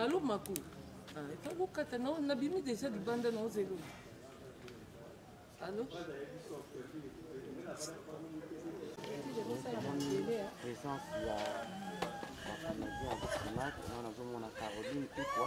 Allô, Makou. On a bien déjà du bande dans zéro. Allô? Présence il y a on a Caroline Pikwa.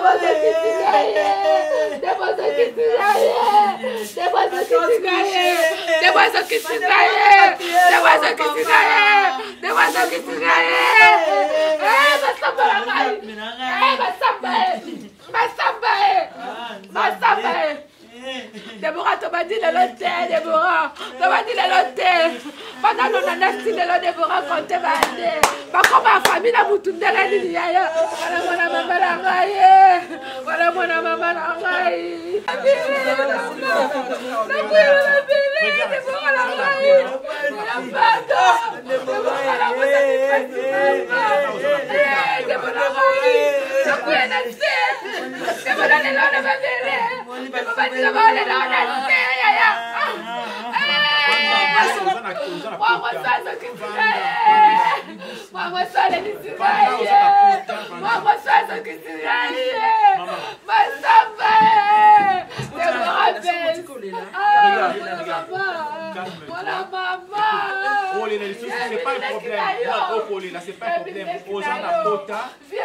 Deborah, tu m'as dit de l'hôtel, Deborah. Tu m'as dit de l'hôtel. Pendant qu'on a nasty de l'hôtel, Deborah, quand tu vas aller. Par contre, ma famille, la boutoune de la ligne. Voilà mon maman la raille. Voilà mon maman la raille. La Deborah la raille. La pardon. Deborah la raille. Deborah la raille. La couille n'a pas. Deborah la raille. C'est pas un problème. C'est pas un problème. Aux gens à Kota.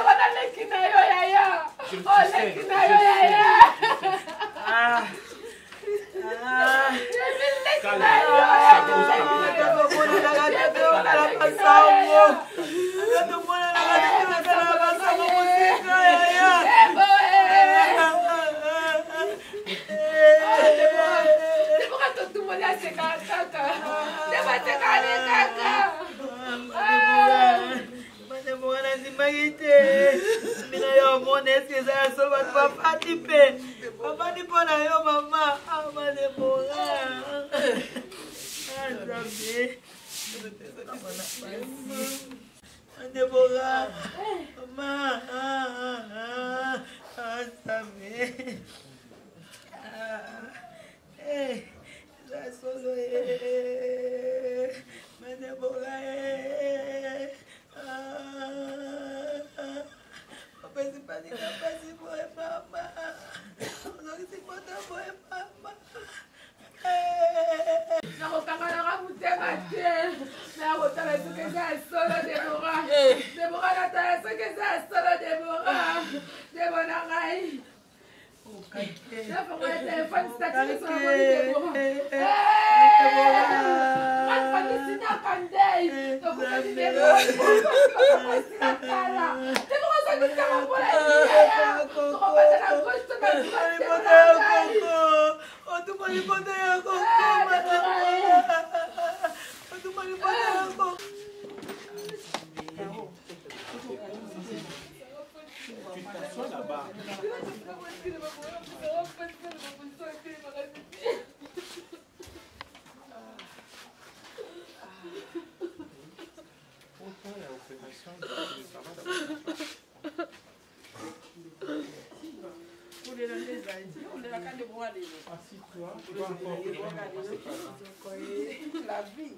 La vie.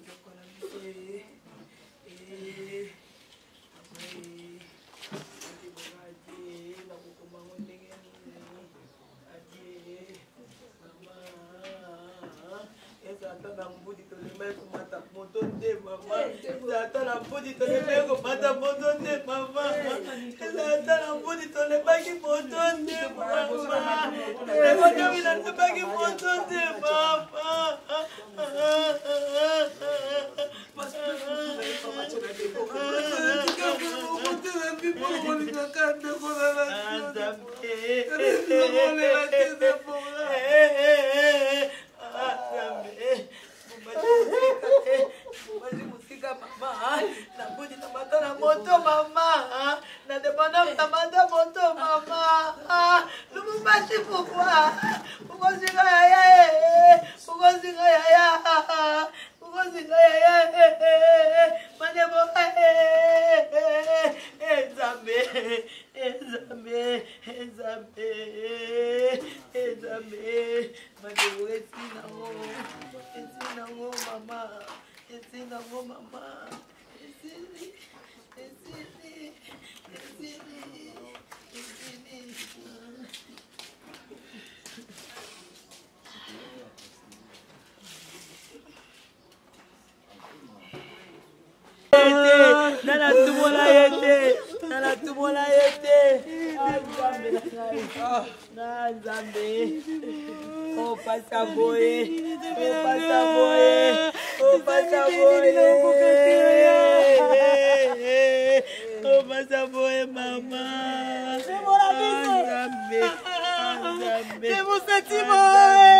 Oh, Passaboye, oh, Passaboye, maman. C'est mon ami. C'est mon sentiment.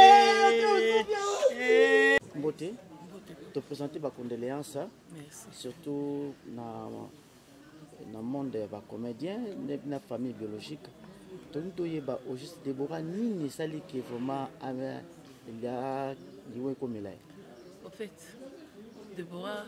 Mbote, te présenter ma condoléance. Merci. Surtout dans le monde des comédiens, dans la famille biologique. Tout au juste Déborah, ni sali qui vraiment il y a du comme il est. Au fait, Déborah,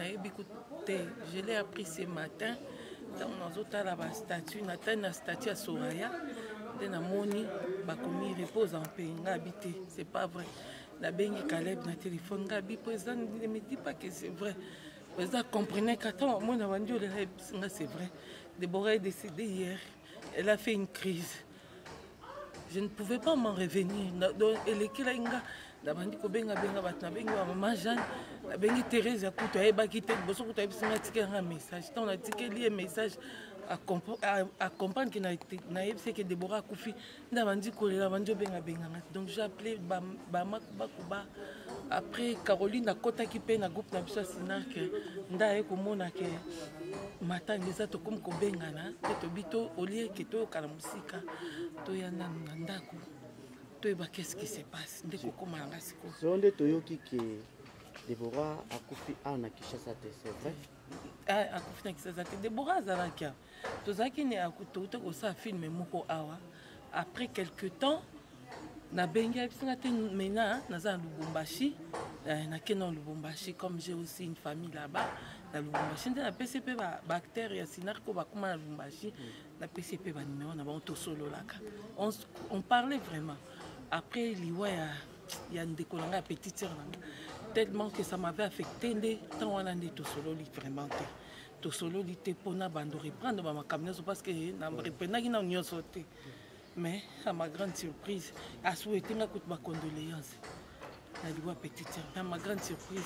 je l'ai appris ce matin. Dans la statue, na statue à Soraya, de na moni, bakomi repose en paix, habité. C'est pas vrai. La bengi Caleb na téléphone, Gabi, président ne me dit pas que c'est vrai. Président comprenait qu'attends, moi na vendu c'est vrai. Déborah est décédée hier. Elle a fait une crise. Je ne pouvais pas m'en revenir. Elle est là, la bandi ko benga batna benga maman Jeanne, la bengi Thérèse ya kuto eba kite boso kuto ebisanga tika un message. Tant on tike lié message à comprendre que na yebse que Déborah Koufi na bandi ko la bandi benga benga. Donc j'ai appelé Bama Kuba. Après Caroline a kota ki pe na groupe na biso sinar que nda e ko mona que matin les autres comme ko benga na to bito au lieu que to kala musika to ya na ndako. Qu'est-ce qui se passe? C'est un Toyoki qui Déborah a coupé en Akishasa, c'est vrai? A coupé en Akishasa. Déborah Zarakia. Tozaki ne a coupé au film Moko Awa. Après quelques temps, na benga maintenant na Lubumbashi, na Kenon Lubumbashi, comme j'ai aussi une famille là-bas. Na Lubumbashi, na PCP bactéries, sinarko bakuma na Lubumbashi, na PCP ba numéro na ba solo là. On parlait vraiment. Après, il y a une décollerie à petite sœur. Tellement que ça m'avait affecté. Tant on a dit tout solo, vraiment. Tout solo, il était pour nous reprendre ma camionnette parce que nous reprenons sauté. Mais à ma grande surprise, à souhaiter ma condoléance. La petite sœur, à ma grande surprise.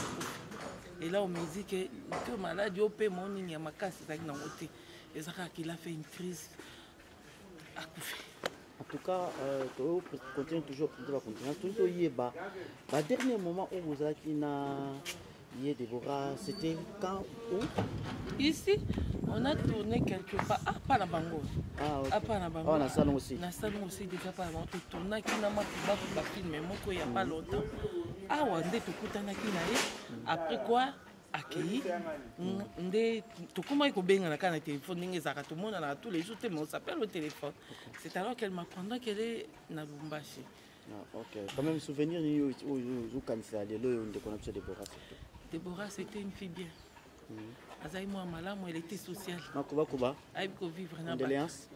Et là, on me dit que malade, au paie mon ligne à ma casse, et ça qu'il a fait une crise à couper. En tout cas, tu continues toujours à continuer. Le dernier moment où vous avez dit Déborah, c'était quand? Où? Ici, on a tourné quelque part. Ah, pas la Bango. Ah, ok. Ah, pas la Bango. Oh, dans le salon aussi. Dans le salon aussi, déjà pas la Bango. On a tourné qui n'a pas film, mais moi, il n'y a pas longtemps. Ah, on a tourné après quoi? Accueilli, tout comment il benga na kana téléphone ninge zaka tout le monde na tous les jours mais on s'appelle au téléphone. C'est alors qu'elle m'apprendra qu'elle est na Lubumbashi. Ah, ok. Quand même souvenir où quand c'est allé là on déconne sur Déborah. Déborah c'était une fille bien. Azaï moi malam elle était sociale. Kuba. Aïe ko vivre na condoléances.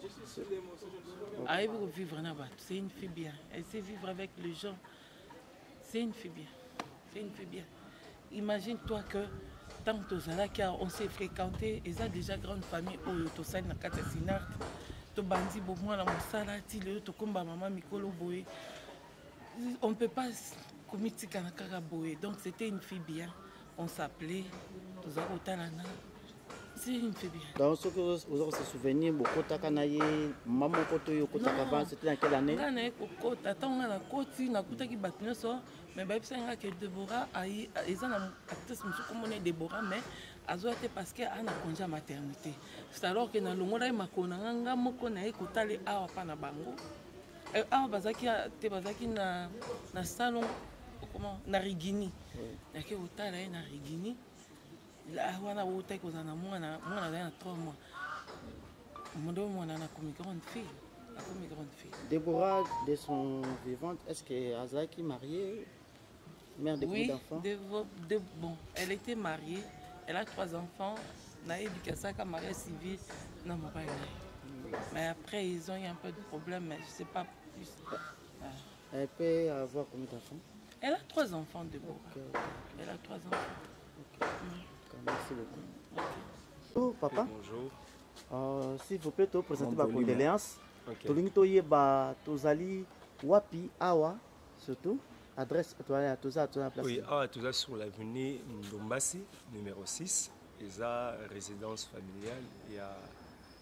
Aïe ko vivre na ba. C'est une fille bien. Elle sait vivre avec les gens. C'est une fille bien. C'est une fille bien. Imagine-toi que tant que on s'est fréquenté, ils ont déjà grande famille au Yotosai na kata sinart. To bandi bomwa na mosala ti le to komba maman Mikolo Boé. On ne peut pas commitika na kaka Boé. Donc c'était une fille bien. On s'appelait Tozako Talana. C'est une fille bien. Dans ce que vous avez ce souvenir, beaucoup takanaye, maman koto yo kota avant, c'était dans quelle année? Là na kota, tant on a koti na kuta ki batno so. Mais bien que Déborah ils ont actrice comme on est Déborah mais azoate parce que ana congé maternité. C'est alors que dans le monde ma konanga moko na ekotali awa pa na bango. Awa bazaki te bazaki na salon comment na Rigini. Na ke otala na Rigini. Là wana wota ko za na mwana na 3 mois. Mondo mwana na comme grande fille. Comme grande fille. Déborah de son vivante, est-ce que Azaki mariée? Mère de oui, d'enfants. Bon, elle était mariée, elle a 3 enfants. Naïb Kassaka, mariée civile, non, pas. Mais après, ils ont eu un peu de problème, mais je ne sais pas plus. Elle peut avoir combien d'enfants? Elle a 3 enfants de Déborah. Okay. Elle a 3 enfants. Okay. Merci beaucoup. Okay. Oh, papa. Bonjour. S'il vous plaît, tu présentes ma condoléance. Ok. Tozali Wapi Awa, surtout. Adresse à toi, place. Oui, tout sur l'avenue Ndombasi, numéro 6. Et ça, résidence familiale. Il y a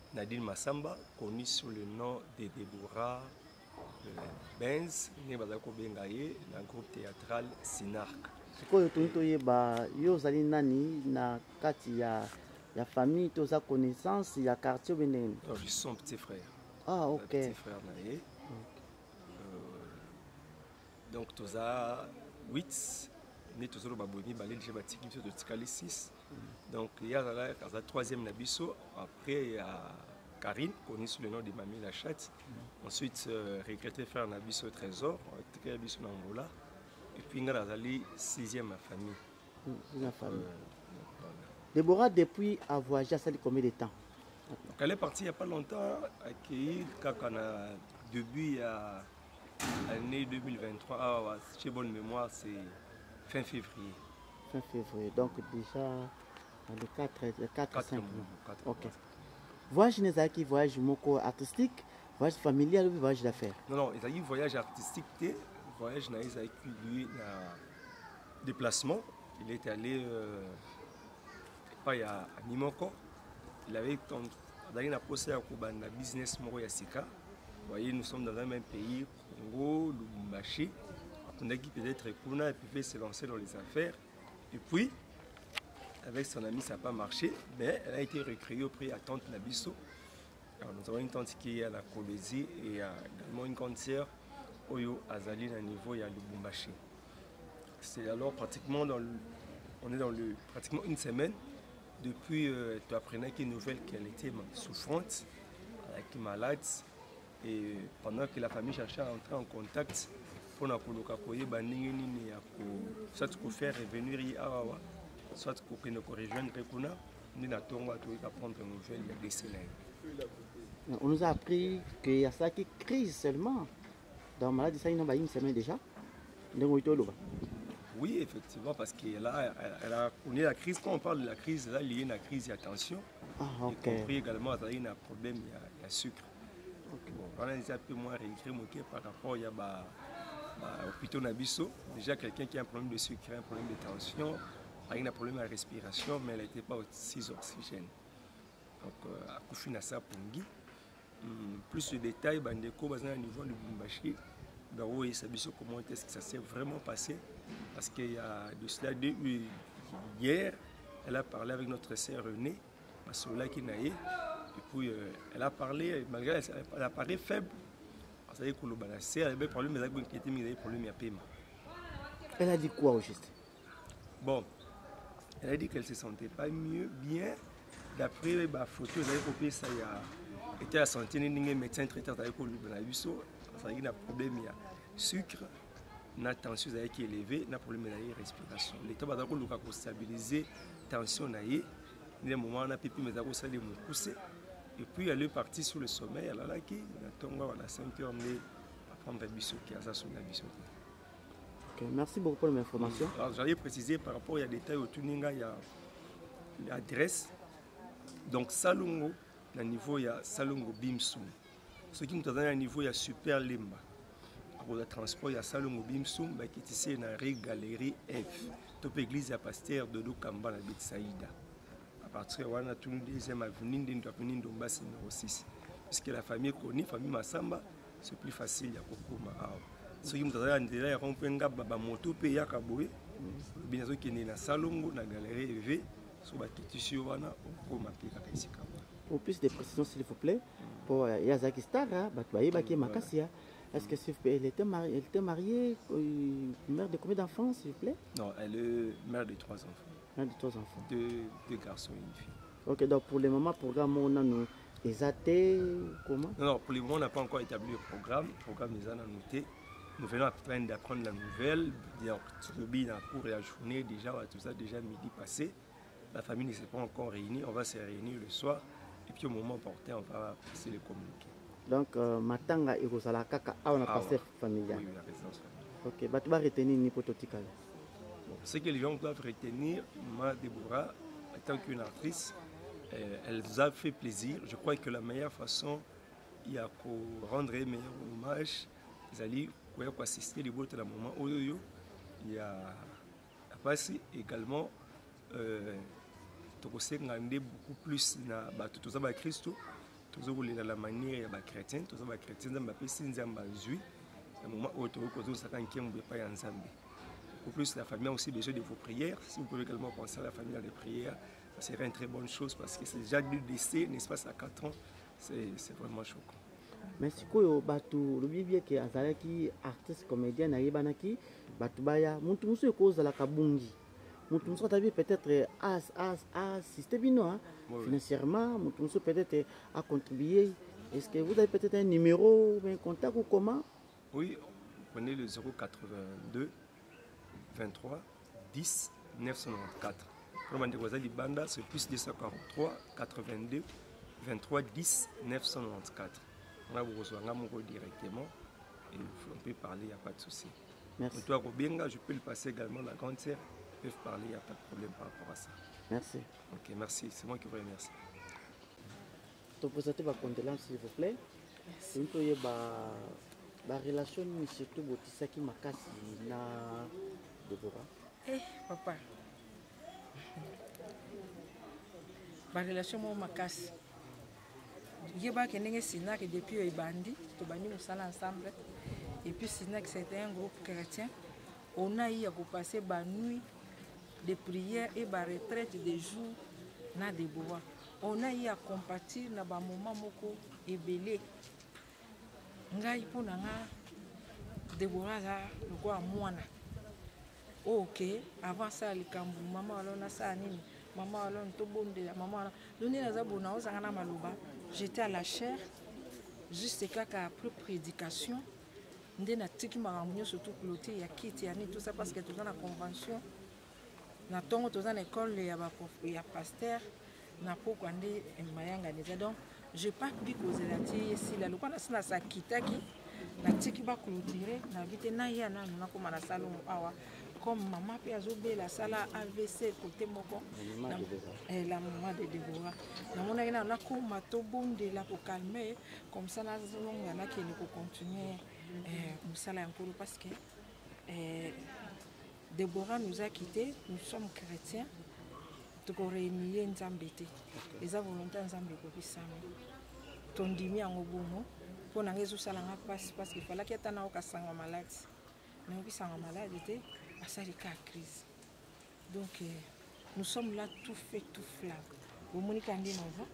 Nadine Massamba, connue sous le nom de Deborah Benz, né bazako bengaye dans le groupe théâtral Sinark. Sikoyo toyeba yo zali nani na kati ya famille toza connaissance ya quartier benene. Non, je suis son petit frère. Ah OK. Petit frère naé. Donc toza 8 né tozolo baboni balé déjà batiki biso de tikali 6. Donc il y a la troisième nabiso, après il y a Karine, connue sous le nom de Mamie la Chatte. Ensuite, regretté faire un abyss au trésor, un abyss en Angola. Et puis, il y a la sixième famille. Déborah, depuis, a voyagé à combien de temps? Donc, elle est partie il n'y a pas longtemps, accueillie quand on a début à l'année 2023. Ah, si j'ai bonne mémoire, c'est fin février. Fin février, donc déjà le 4-5 mois. Ok. Voyage Nezaki, voyage moko artistique, voyage familial ou voyage d'affaires? Non, il y a eu voyage artistique, voyage Nezaki, lui, déplacement. Il est allé pas à Mimoko. Il avait posé un business moro Yasika. Vous voyez, nous sommes dans un même pays, Congo, Lubumbashi. On a qui peut-être Kuna et puis se lancer dans les affaires. Et puis, avec son ami, ça n'a pas marché, mais elle a été recréée auprès à Tante Nabiso. Alors, nous avons une tante qui est à la Colombie et également une grande sœur Oyo Azali à niveau de Lubumbashi. C'est alors pratiquement on est dans pratiquement une semaine depuis tu apprenais qu'une nouvelle qu'elle était souffrante, elle était malade, et pendant que la famille cherchait à entrer en contact pour nous faire revenir soit pour nous rejoindre nous attendons à prendre une nouvelle il y a des semaines. On nous a appris qu'il y a ça qui crise seulement. Dans la maladie, ça, il y a une semaine déjà. Oui, effectivement, parce qu'elle a connu la crise. Quand on parle de la crise, là, il y a une crise, il y a tension. Ah, ok. Y compris également, il y a un problème, il y a sucre. Okay. Bon, on a un peu moins réécrit par rapport à l'hôpital Nabiso. Déjà, quelqu'un qui a un problème de sucre, un problème de tension, a un problème de respiration, mais elle n'était pas aussi oxygène. Donc, à Koufina Sapungi, plus de détails, Bandeko, au niveau de Bumbashi, comment est-ce que ça s'est vraiment passé? Parce qu'il y a de cela hier, elle a parlé avec notre sœur Renée, Masola Kinaye, et puis elle a parlé, malgré elle apparaît faible, parce que la sœur avait parlé, mais elle avait problème à paiement. Elle a dit quoi au juste? Bon, elle a dit qu'elle ne se sentait pas bien. D'après les photos, elle avait copié ça, il était à la santé, les médecins traitants avec le buisson. Il y a un problème de sucre, la tension qui est élevée, il y a un problème de respiration. L'État va stabiliser la tension. Il y a un moment où on a pu pousser. Et puis elle est partie sur le sommeil, elle a laqué, elle a 5 heures à prendre un buisson qui a ça sur la buisson. Merci beaucoup pour l'information. J'allais préciser par rapport à des détails autour de l'adresse. Donc Salongo, au niveau, il y a Salongo Bimsou. Ce qui nous a un niveau, il y a Super Limba. Pour le transport, il y a Salongo Bimsou, qui est ici dans la galerie F. Top église, il y a pasteur de Dokamba, la bête Saïda. À partir de là, on a tout le deuxième avenue, de Dombas numéro 6. Puisque la famille connue, la famille Massamba, c'est plus facile, il y a Kokoma. Ce qui nous a un délai, il y a un moto payé à Kaboué. Il y a un Salongo, dans la galerie EV, sur la tissu, pour plus de précisions, s'il vous plaît, pour Yazaki Stara, est-ce qu'elle était mariée, mère de combien d'enfants, s'il vous plaît? Non, elle est mère de 3 enfants. Mère de 3 enfants. Deux garçons et une fille. Ok, donc pour le moment, programme, on a nous les athées, comment? Non, pour le moment, on n'a pas encore établi le programme. Le programme, nous avons noté. Nous venons à peine d'apprendre la nouvelle. Pour la journée, déjà, tout ça, déjà midi passé. La famille ne s'est pas encore réunie. On va se réunir le soir. Et puis au moment porté, on va passer les communiqués. Donc, Matanga et Rosala Kaka, on a passé familial. Oui, la résidence familiale. Ok, tu vas retenir ni prototypal. Ce que les gens doivent retenir, moi, Déborah, en tant qu'une artiste, elle nous a fait plaisir. Je crois que la meilleure façon, il y a pour rendre un meilleur hommage, pour assister les bottes à un moment où il y a passé également. Beaucoup plus na Christo toujours la manière des chrétiens, tous les chrétiens ont appelé Sinzamba Zui. À un moment où tu as pas ensemble. Au plus, la famille a aussi besoin de vos prières. Si vous pouvez également penser à la famille dans les prières, ça serait une très bonne chose parce que c'est déjà du décès, n'est-ce pas, à 4 ans. C'est vraiment choquant. Merci beaucoup. Batu le bien que azalaki artiste comédien na yebanaki batu baya muntu musu cause la kabungi. Muntu musu tabi peut-être assister bino financièrement, muntu musu peut-être à contribuer. Est-ce que vous avez peut-être un numéro, un contact ou comment? Oui, prenez le 082 23 10 994. Pour le Banda, c'est plus 243 82 23 10 994. On a besoin directement et on peut parler, il n'y a pas de souci. Merci. Toi, Robenga, je peux le passer également la grande sœur. Ils peuvent parler, il n'y a pas de problème par rapport à ça. Merci. Ok, merci. C'est moi qui vous remercie. Tu peux présenter votre condoléance, s'il vous plaît. C'est une relation, surtout, qui m'a cassé na Deborah. Eh, papa. Ma relation m'a cassé. Yeba Kenenge Sinak depuis Ebandi, Tobani Moussala ensemble. Et puis Sinak c'était un groupe chrétien. On a eu à passer la nuit de prière et la retraite des jours na Deborah. On a eu à compatir na ba moment moko ebelé. Ngai pona nga Deborah za lokwa mwana. Ok, avant ça le kambu maman alona ça nini. Maman alona to bondela maman doni na za bona ozanga maloba. J'étais à la chaire, juste après prédication. Ndena tiki marambo surtout cloté ya kiti ya ni tout ça parce que tout dans la convention. Na tongo tout dans l'école ya ba prof ya pasteur na poko ande mayanga déjà donc j'ai pas pu causer la tie si la lokana sina sa kitaki na tiki ba clôturer na vite na ya na ko mana salon awa comme maman pe azobe la sala AVC côté moko la maman de Deborah na mona ina na ko mato bonde la pour calmer comme ça na zolong na qui ne peut continuer musala encore parce que Deborah nous a quittés, nous sommes chrétiens. Tu as réuni Nzambete. Les volontaires Nzambete pour ça. Ton dimi en obono pour n'anger sous salanga passe parce qu'il fallait qu'il y ait un autre sang malade. Mais oui, sang malade était à ça les cas crise. Donc nous sommes là tout fait tout flamme. Vous m'avez dit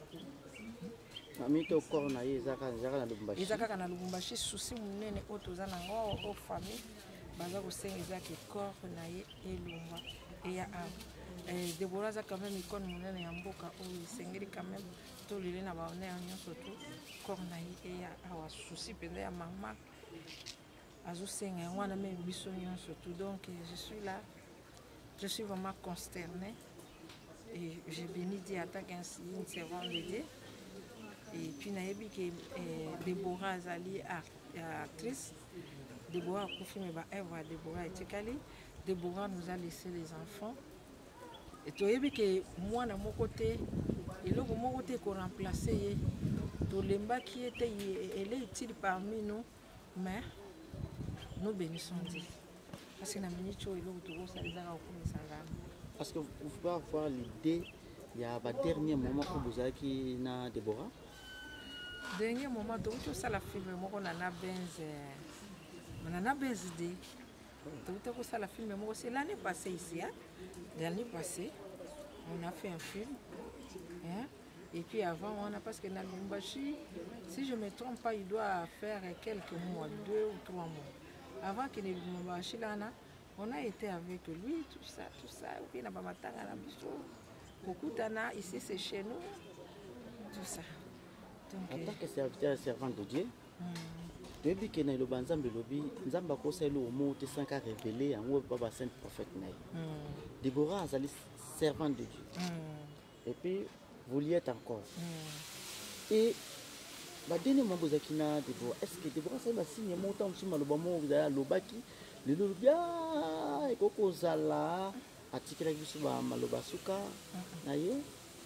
non. Amito corona ezaka na Lubumbashi. Ezaka na Lubumbashi souci munene otoza na ngo o famille. Baza kosenga ke corps na ye elumba et ya Deborah za quand même icône munene ya mboka o sengeli quand même to lele na ba honneur surtout corps na ye et ya awa souci pende ya mama azu senga wana même biso surtout donc je suis là, je suis vraiment consternée et j'ai béni Dieu en tant qu'une servante de Dieu et puis na yebi que Deborah azali actrice. Deborah a confirmé Eva, Deborah était calée. Deborah nous a laissé les enfants. Et tu as vu que moi, de mon côté, et là, de mon côté, qu'on remplaçait, tout l'emba qui était, elle est utile parmi nous, mais nous bénissons Dieu. Parce que nous avons dit que nous avons Parce que vous pouvez avoir l'idée, il y a un dernier moment où vous avez qui na Deborah. Dernier moment, donc tout ça la film, moi on a benz. On a des idées. Tout ça la film, c'est l'année passée ici. L'année passée, on a fait un film. Hein? Et puis avant, on a parce que dans Lubumbashi, si je ne me trompe pas, il doit faire quelques mois, 2 ou 3 mois. Avant qu'il ait Lubumbashi, on a été avec lui, tout ça. Et puis, on a beaucoup d'ana ici, c'est chez nous. Tout ça. Donc, en tant que serviteur servant de Dieu, depuis que le Banzambe lobby, Nzamba kosa le mot te sanka révélé en haut baba saint prophète naï. Deborah azali servant de Dieu. Et puis vous y êtes encore. Et ba dene mambo zakina Deborah, est-ce que Deborah ça va signer montant sur maloba mo vous allez lobaki le lobia et koko zala atikela biso ba maloba suka na ye.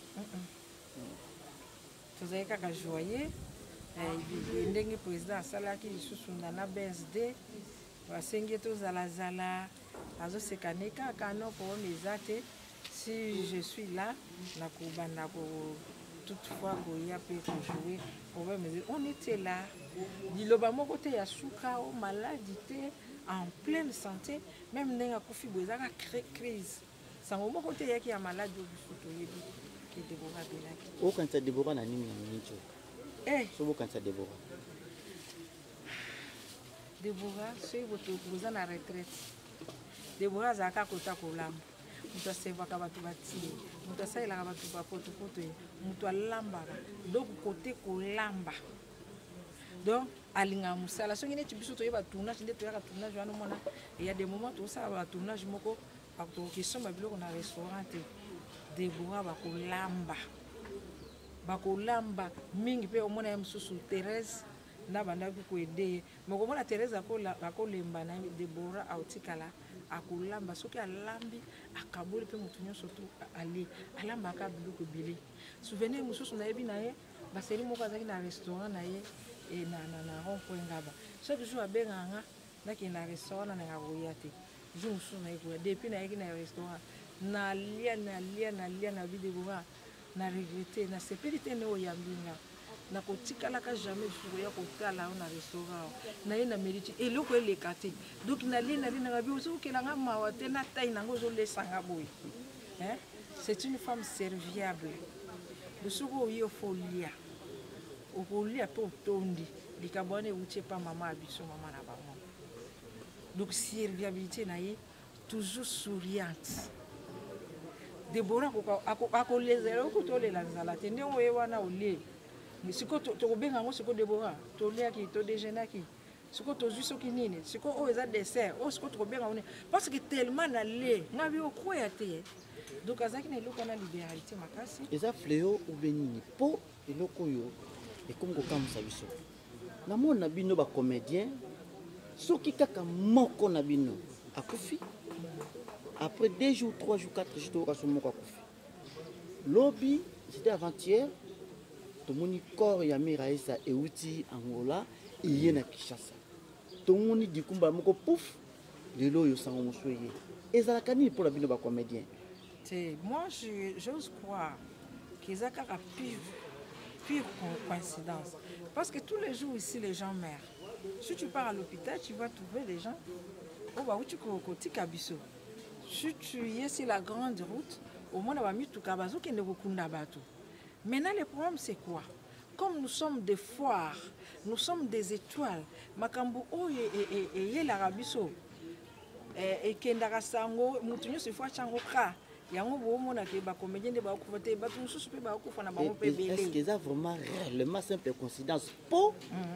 Vous avez qu'à joyer. Le président Salaki Susunda na BSD, Wasengi to Zalazala, Azo Sekaneka, Kano pour mes actes. Si je suis là, na toutefois qu'il y a pu jouer, on était là. Liloba moko te ya suka o maladie en pleine santé, même nenga kofi bozaka crise. Sango moko te ya ki ya malade biso yebi ki Deborah belaki. O quand ça Deborah na nini nicho. So bo quand ça Deborah. Deborah c'est votre boza na retraite. Deborah zaka kota kolamba. Mutu asevaka bato batie, mutu asalelaka bato bapotopoto ye, mutu alambaka, donc kote kolamba. Donc alinga musala soki neti biso toyeba tournage nde toyaka tournage wana mona il y a des moments tosala ba tournage moko bakokisomba biloko na restaurant te Deborah bakolamba mingi mpe omona ye mosusu Thérèse na bandaki koede ye moko omona Thérèse akolemba na Deborah autikala akolamba soki alambi akaboli mpe motu nyonso to ali alambaka biloko ebele souvenir mosusu nayebi na ye baseri moko azalaki na restaurant na ye na rond-point ngaba chaque jour abenganga nakende na restaurant na koya te jour mosusu naye koya depuis nayeki na restaurant nalia na bi Deborah na regrette na sepeli te ne oyambinga na kotikalaka jamais lisusu koya kotala na restaurant na ye na mérite eloko eleka te donc nalie na bi ozokelanga mawa te na taille nango ozolesanga boye c'est une femme serviable bosoko oyi ofolia okolia mpe otondi likambo wana euti epa mama ya biso mama na bango donc serviabilité na ye toujours souriante Deborah akolezela okuti olela nzala te ndenge oye wana olie siko tokobenga yango siko Deborah toliaki todéjeunaki siko tozwi soki nini siko oyo eza dessert oyo siko tokobenga yango parce que tellement nalie nga bi okroya te donc azalaki na eloko wana libéralité makasi eza fléau ou benini mpo eloko oyo ekomi kokamwisa biso namona bino bacomédien soki kaka moko na bino akufi après 2 jours 3 jours 4 jours tokoka so moko akufi lobi c'était avant-hier tomoni corps ya Miraisa euti Angola iye na Kinshasa tomoni dikumba moko pouf lelo oyo sango mosusu eye ezalaka nini mpo na bino bacomédien moi j'ose croire qu'ils ont qu'à pure coïncidence. Parce que tous les jours ici, les gens meurent. Si tu pars à l'hôpital, tu vas trouver des gens. Oh, bah, où tu es Kabiso. Si tu es sur la grande route, au moins, on va mettre tout Kabazo qui ne recunda pas tout. Maintenant, le problème, c'est quoi? Comme nous sommes des foires, nous sommes des étoiles, Makambo, oh, et l'Arabiso, et Kendara Sango, Moutinho, c'est fois Chango Kra. Est-ce que ça vraiment réellement simple coïncidence pour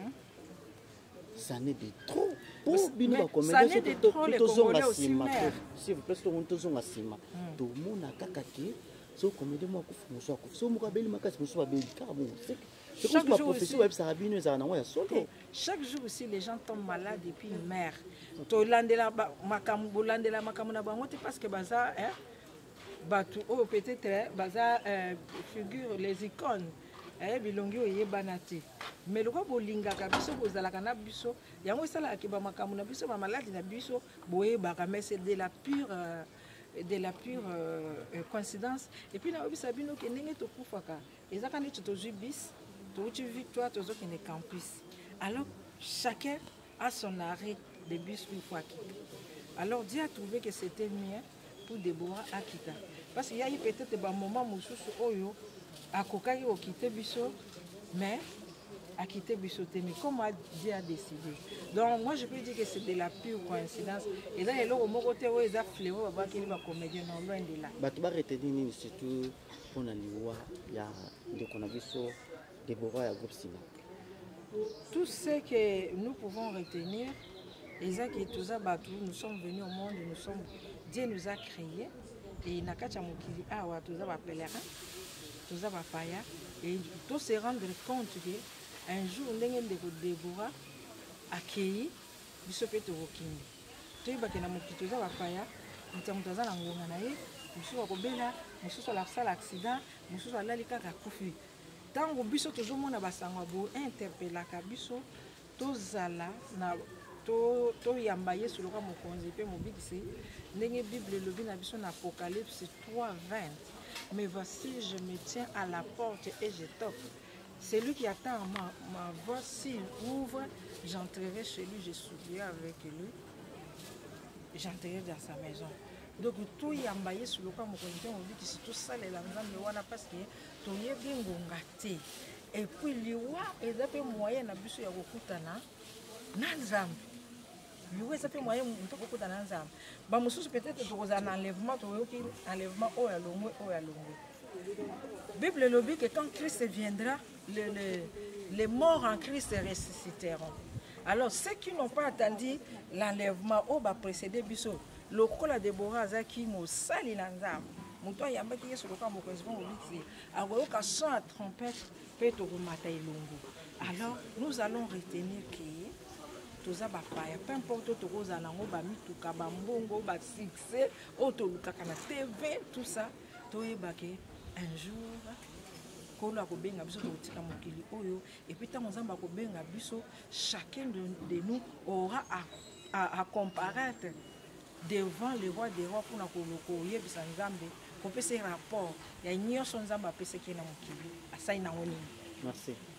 ça n'est de trop pour bino ba comédien c'est trop les Congolais aussi mère s'il vous plaît tout le monde asima tout le monde a kakaki so comédien moi ko fumuswa ko so muka beli makasi muso ba beli kabo c'est comme ma profession web sarabino za na ya solo chaque jour aussi les gens tombent malades et puis meurent to landela makambo landela makambo na bango te parce que baza Batu, oh, peut-être, baza figure les icônes, bilongi oyebanati. Mais le quoi bolinga kabiso bozalaka na biso, yango sala ki ba makamu na biso ba maladi na biso, boye baka mais c'est de la pure coïncidence. Et puis na obisa bino ke ndenge to kufaka, ezaka ni to bis, to uti victoire to zo kene campus. Alors chacun a son arrêt de bus une fois quitté. Alors Dieu a trouvé que c'était mieux pour Deborah Akita. Parce qu'il y a eu peut-être des moments où Oyo a quitté Bisso, mais a quitté Bisso. Mais comme Dieu a décidé. Donc moi je peux dire que c'est de la pure coïncidence. Et là, il y a un côté où il y a fléau, il y a un comédien, non, loin de là. Tu vas retenir surtout pour la loi, il y a des conabiso, Deborah et le groupe Sina. Tout ce que nous pouvons retenir, nous sommes venus au monde, Dieu nous a créés. Et nakacha mokili awa toza ba pèlerin toza ba paya et tout se rendre compte que un jour ndenge ndeko Deborah akei biso pe to kokindi toyeba ke na mokili toza ba paya ntango toza na ngonga na ye mususu akobela mususu alasala accident mususu alali kaka kufi tango biso tozomona basango bo interpellaka biso tozala na to yamba yesu loka mokonzi pe mobikisi ndenge bible lobi na biso na apocalypse 3:20 Mais voici, je me tiens à la porte et je toque. Celui qui attend ma voix, s'il ouvre, j'entrerai chez lui, je soufflerai avec lui, j'entrerai dans sa maison. Donc tout y ambaye sur le camp, on dit que c'est tout ça les langues, parce que tout y est bien gongate. Et puis liwa, et ça fait moyen na biso ya kokutana na nzambe. Liwa ça fait moyen de kokutana na nzambe. Ba mususu peut-être tokoza na enlèvement, toyoki enlèvement o ya longwe o ya longwe. Bible le dit que quand Christ viendra, les morts en Christ ressusciteront. Alors ceux qui n'ont pas attendu l'enlèvement au va précéder biso. Le cola de Boraza qui m'a sali dans l'âme. Mouton y a pas qui est sur le camp au correspond au lycée. Alors qu'à son à trompette peut au matin longo. Alors nous allons retenir que tous ça va faire. Peu importe tout rose à l'ango bami tout kabambongo ba succès auto lukakana TV tout ça. Toi baké un jour. Kolo akobenga biso totika mokili oyo et puis tant nzamba akobenga biso chacun de nous aura à comparaître devant le roi des rois pour na yebisa nzambe ko pesa rapport ya nyonso nzamba pesa kina mokili asai na woni. Merci.